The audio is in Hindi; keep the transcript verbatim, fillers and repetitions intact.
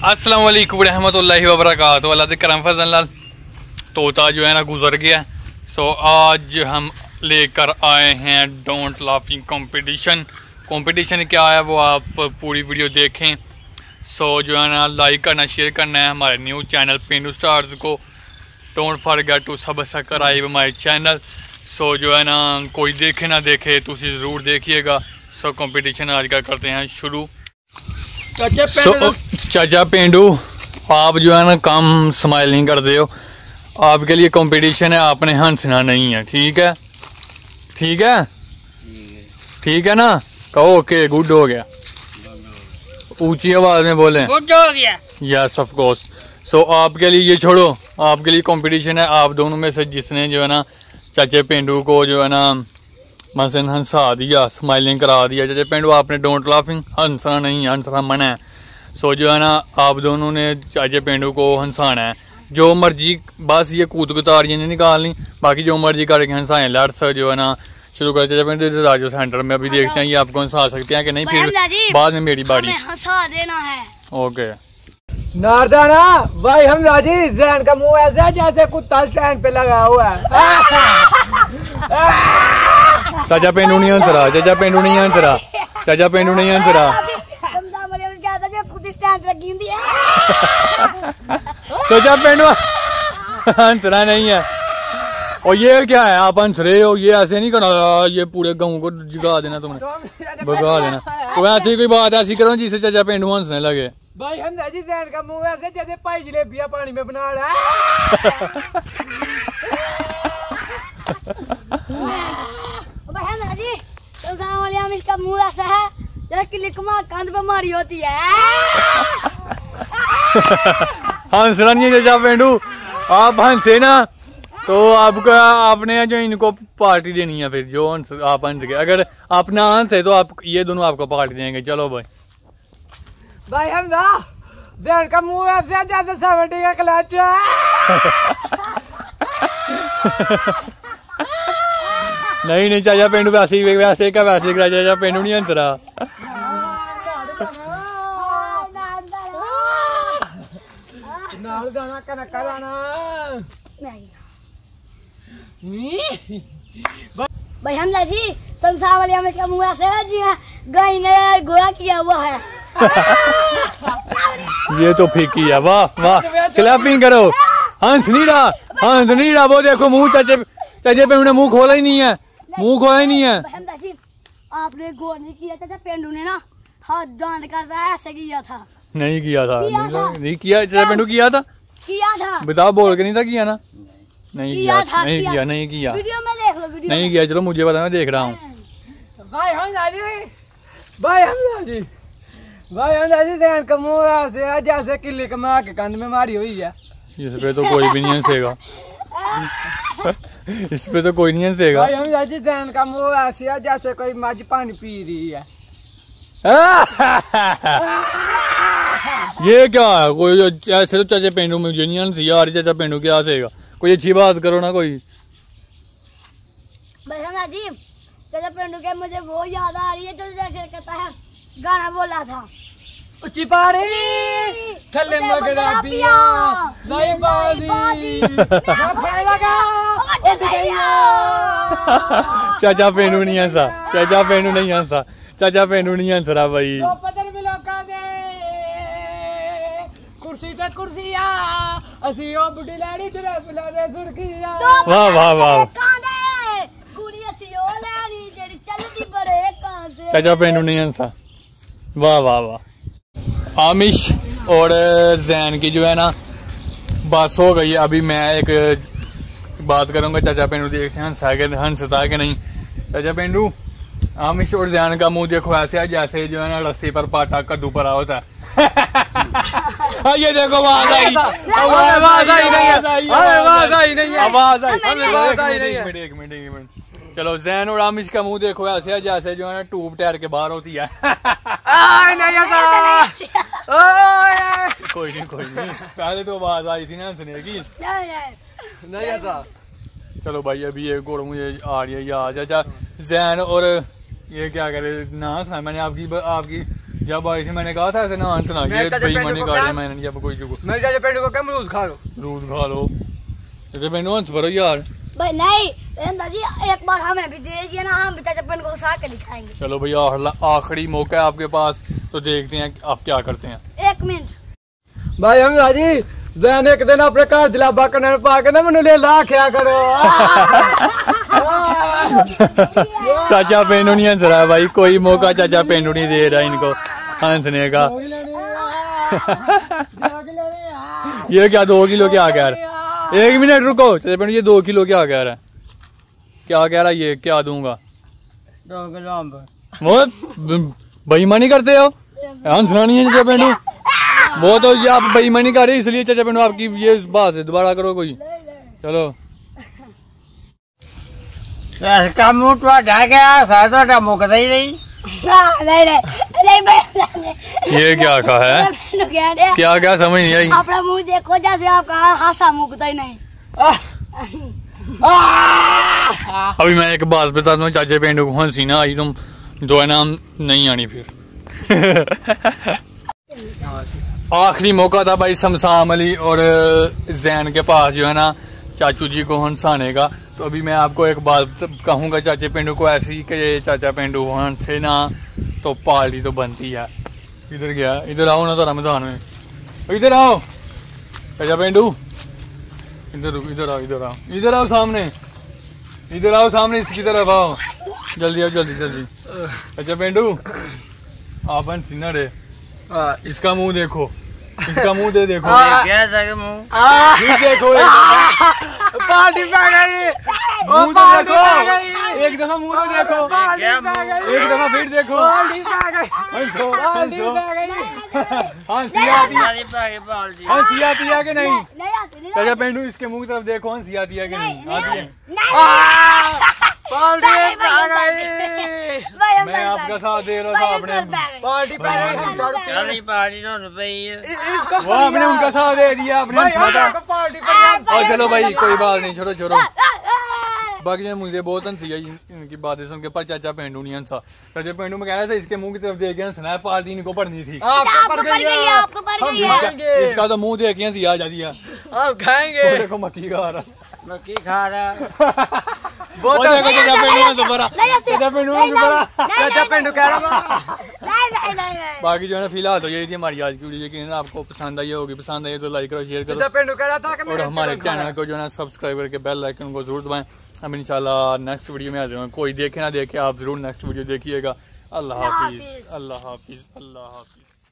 अस्सलाम वालेकुम रहमतुल्लाहि व बरकातहू। अल्लाह के करम फजल नाल तोता जो है ना गुजर गया। सो आज हम लेकर आए हैं डोंट लाफिंग कंपटीशन। कंपटीशन क्या है वो आप पूरी वीडियो देखें। सो जो है ना लाइक करना, शेयर करना है हमारे न्यू चैनल पेंडू स्टार्स को। Don't forget to subscribe my channel. So जो है ना कोई देखे ना देखे तो उसे ज़रूर देखिएगा। सो कंपटीशन आज का करते हैं शुरू। चाचा पेंडू so, चाचा पेंडू आप जो है ना काम स्माइलिंग कर दे हो। आपके लिए कंपटीशन है, आपने हंसना नहीं है, ठीक है? ठीक है ठीक है ना? कहो ओके, गुड हो गया। ऊंची आवाज में बोले गुड हो गया। Yes of course. सो आपके लिए ये छोड़ो, आपके लिए कंपटीशन है। आप दोनों में से जिसने जो है ना चाचे पेंडू को जो है ना मसलन हंसा दिया, स्माइलिंग करा दिया। चाचा पेंडू आपने डोंट लाफिंग, हंसना नहीं, हंसना मना है। सो जो है ना आप दोनों ने चाचे पेंडू को हंसाना है। जो मर्जी, बस ये कूद कुतारियाँ नहीं निकालनी, बाकी जो मर्जी करके हंसाएं। लेट्स जो है ना शुरू कर। चाचा पेंडू राजो सेंटर में अभी देखते हैं ये आपको हंसा सकते हैं कि नहीं, फिर बाद में मेरी बारी हंसा देना है। ओके नारदाना भाई, हम राजी जैन का मुंह ऐसा जैसे कुत्ता स्टैंड पे लगा हुआ है। चाचा पेंडू नहीं हंस रहा, चाचा पेंडू नहीं हंस रहा, चाचा पेंडू नहीं हंस रहा। चाचा पेंडू हंस रहा नहीं है। और ये क्या है, आप हंस रहे हो? ये ऐसे नहीं करना, ये पूरे गाँव को जगा देना तुमने, भगा देना। तो ऐसी कोई बात ऐसी करो जिससे चाचा पेंडू हंसने लगे। भाई हम राजी जैन का मुंह ऐसे जैसे पाई जलेबियां पानी में बना रहा है। इसका मुंह ऐसा है जैसे क्लिकमा कांध पे मारी होती है। हंसना नहीं है चाचा पेंडू, आप हंसे ना तो आपका आपने जो इनको पार्टी देनी है। फिर जो हंस आप हंस गए, अगर आप ना हंसे तो आप ये दोनों आपको पार्टी देंगे। चलो भाई भाई हम ना जैन का मुंह ऐसे जैसे सेवेंटी का क्लच है। नहीं नहीं चाचा पेंडू वैसे ही वैसे का वैसे करा। चाचा पेंडू नहीं हंस रहा। भाई हम जी संसार वाले हम इसका मुंह ऐसे है जी गाय ने गोया किया हुआ है। ये तो फीकी है। वाह वाह, क्लैपिंग करो। हंस नहीं रहा, हंस नहीं रहा। वो देखो मुंह चाचे चाचे पेंडू ने मुंह खोला ही नहीं है, मुंह खोला ही नहीं है। आपने गौर नहीं किया, चाचा पेंडू ने ना हाथ डांड करता ऐसे किया था। नहीं किया था, किया नहीं, था। नहीं किया। चाचा पेंडू किया था, किया था। बताओ, बोल के नहीं था किया ना? नहीं किया किया, था, नहीं किया। किया, नहीं किया। वीडियो में देख लो, वीडियो नहीं किया। चलो मुझे पता, मैं देख रहा हूँ। भाई हम राजी भाई हम राजी भाई हम राजी जैन का मुंह ऐसे जैसे किले कमा के कंध में मारी हुई है। इस पे तो कोई भी नहीं हंसेगा। इस पे तो कोई नहीं हंसेगा। भाई हम राजी जैन का मुंह ऐसे है जैसे कोई मज पानी पी रही है। ये क्या है? कोई ऐसे तो चाचा पेंडू मुझे नहीं हंसी यार। चाचा पेंडू क्या हंसेगा? कोई अच्छी बात करो ना कोई। भाई जी चाचा पेंडू के मुझे वो याद आ रही है जो जैसे कहता है गाना बोला था, उच्ची पारी थल्ले मगरा पिया लाई बाजी लगा उठ गया। चाचा पेंडू नहीं हंसा, चाचा पेंडू नहीं हंसा, चाचा पेंडू नहीं हंस रहा भाई। तो पत्थर मिलो का दे कुर्सी ते कुर्सिया असी ओ बुढ़ी लड़ी तेरे बुला दे सुर्खिया। वाह वाह वाह। चाचा पेंडू नहीं हंसा। वाह वाह वाह। आमिश और जैन की जो है ना बस हो गई। अभी मैं एक बात करूंगा, चाचा पेंडू देखते हैं हंसा के हंसता है कि नहीं। चाचा पेंडू, आमिश और जैन का मुंह देखो ऐसे है जैसे जो है ना रस्सी पर पाटा कद्दू पड़ा होता है। ये देखो आवाज आई, आवाज आई नहीं है, आवाज आई नहीं है, आवाज आई नहीं है। एक मिनट एक मिनट। चलो जैन और आमिश का मुंह देखो ऐसे है जैसे जो है ना ट्यूब टायर के बाहर होती है। कोई नहीं कोई नहीं, पहले तो आवाज आई थी ना हंसने की। नहीं आता। चलो भाई अभी एक और मुझे आ रही है याद। चाचा जैन और ये क्या करे ना, मैंने आपकी आपकी जब ऐसे मैंने कहा था ऐसे ना हंसना, ये बेईमानी कर रहे मैंने जब कोई चुको मैं चाचा पेंडू को क्या अमरूद खा लो, अमरूद खा लो। चाचा पेंडू हंस भरो यार। भाई नहीं दादी, एक बार हमें भी दे दीजिए ना, हम भी चाचा पेंडू को उठा के दिखाएंगे। चलो भैया आखिरी मौका है आपके पास, तो देखते हैं आप क्या करते हैं। एक मिनट भाई हमजा जी जैन एक दिन अपने घर जलाबा करने पा के ना मैंने ले ला क्या करो। चाचा पेंडू नहीं हंस रहा है भाई, कोई मौका चाचा पेंडू नहीं दे रहा इनको हंसने का। ये क्या दो किलो क्या कह रहा है? एक मिनट रुको चाचा पेंडू, ये दो किलो क्या कह रहा है? क्या कह रहा है ये? क्या दूंगा? वो बेईमानी करते हो, हंसना नहीं है चाचा पेंडू। वो तो ये आप बेईमानी कर रहे इसलिए चाचा पेंडू आपकी ये बात है, दोबारा करो कोई। चलो इसका मुंह तो ढक गया, सारा तो मुकता ही नहीं। नहीं नहीं नहीं, ये क्या कहा है? क्या क्या समझ नहीं आई? अपना मुंह देखो, जैसे आपका हासा मुकता ही नहीं। अभी मैं एक बात बता दूं, चाचा पेंडू को हंसी ना आई तुम दो है नाम नहीं आनी फिर। आखिरी मौका था भाई शमशाम अली और जैन के पास जो है ना चाचू जी को हंसाने का। तो अभी मैं आपको एक बात कहूँगा चाचा पेंडू को ऐसी कि चाचा पेंडू हंसे ना तो पार्टी तो बनती है। इधर गया, इधर आओ ना तो रमजान में, इधर आओ चाचा पेंडू, इधर इधर आओ, इधर आओ, इधर आओ सामने, इधर आओ सामने, इसकी तरफ आओ, जल्दी आओ, जल्दी जल्दी। चाचा पेंडू आप हंसी ना रे, इसका मुंह देखो, इसका मुंह दे देखो, क्या मुंह देखो, पार्टी पा गई, मुंह तो देखो, एक दफा मुंह तो देखो, एक दफा फिर देखो, हंसो हंसो, हंसी आती है, हंसी आती है कि नहीं? चाचा पेंडू इसके मुंह की तरफ देखो, हंसी आती है कि नहीं? आती है। पार्टी पा गई, मैं आपका साथ दे रहा था, आपने पार्टी पा गई, पार्टी तो रुपये वो आपने उनका साथ दे दिया, आपने पार्टी पा और चलो भाई कोई बात नहीं, छोड़ो छोड़ो। बाकी मुझे बहुत हंसी आई इनकी बातें सुन के, पर चाचा पेंडू नहीं हंसा। चाचा पेंडू में कह रहा था इसके मुंह की तरफ देख के हंसना है, पार्टी इनको पढ़नी थी। आपको पड़ गई है, आपको पड़ गई है। खाएंगे, इसका तो मुंह देख के हंसी आ जाती है। आप खाएंगे, देखो मक्की खा रहा, मक्की खा रहा। वो देखो चाचा पेंडू हंस पड़ा, चाचा पेंडू हंस पड़ा, चाचा पेंडू कह रहा। नहीं नहीं नहीं, बाकी जो है ना फिलहाल तो यही थी हमारी आज की वीडियो, यकीन आपको पसंद आई होगी, पसंद आई तो लाइक करो, शेयर चाचा करो पेंडू कह रहा था कि और हमारे चैनल को जो है ना सब्सक्राइब करके बेल आइकन को जरूर दबाएं। हम इंशाल्लाह नेक्स्ट वीडियो में आ जाएंगे, कोई देखे ना देखे आप जरूर नेक्स्ट वीडियो देखिएगा। अल्लाह हाफिज, अल्लाह हाफिज, अल्लाह हाफिज।